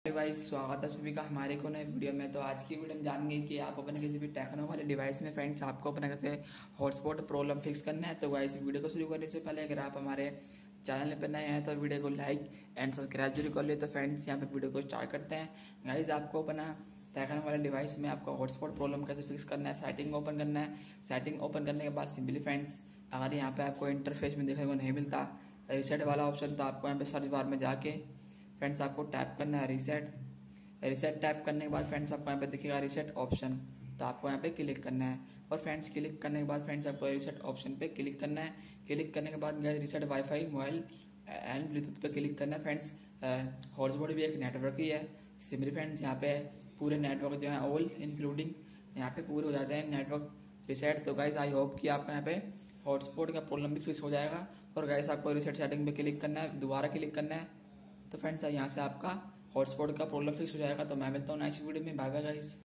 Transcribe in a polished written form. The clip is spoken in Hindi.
भाई स्वागत है सभी का हमारे को नए वीडियो में। तो आज की वीडियो में जानेंगे कि आप अपने किसी भी टेक्नो वाले डिवाइस में फ्रेंड्स आपको अपने कैसे हॉटस्पॉट प्रॉब्लम फिक्स करना है। तो गाइस वीडियो को शुरू करने से पहले अगर आप हमारे चैनल पर नए हैं तो वीडियो को लाइक एंड सब्सक्राइब जरूर कर ले। तो फ्रेंड्स यहाँ पे वीडियो को स्टार्ट करते हैं। गाइस आपको अपना टेक्नो वाले डिवाइस में आपका हॉटस्पॉट प्रॉब्लम कैसे फिक्स करना है, सेटिंग ओपन करना है। सेटिंग ओपन करने के बाद सिंपली फ्रेंड्स अगर यहाँ पे आपको इंटरफेस में देखने को नहीं मिलता रीसेट वाला ऑप्शन, तो आपको यहाँ पे सर्च बार में जाके फ्रेंड्स आपको टैप करना है रीसेट टैप करने के बाद फ्रेंड्स आपको यहाँ पे दिखेगा रीसेट ऑप्शन, तो आपको यहाँ पे क्लिक करना है। और फ्रेंड्स क्लिक करने के बाद फ्रेंड्स आपको रीसेट ऑप्शन पे क्लिक करना है। क्लिक करने के बाद reset wifi mobile and bluetooth पे क्लिक करना है। फ्रेंड्स हॉटस्पॉट भी एक नेटवर्क ही है सिंपली फ्रेंड्स। यहाँ पे पूरे नेटवर्क जो है ऑल इंक्लूडिंग यहाँ पे पूरे हो जाते हैं नेटवर्क रीसेट। तो गाइज आई होप कि आपका यहाँ पे हॉटस्पॉट का प्रॉब्लम भी फिक्स हो जाएगा। और गाइज आपको रीसेट सेटिंग पे क्लिक करना है, दोबारा क्लिक करना है। तो फ्रेंड्स यहाँ से आपका हॉटस्पॉट का प्रॉब्लम फिक्स हो जाएगा। तो मैं मिलता हूँ नेक्स्ट वीडियो में। Bye bye guys.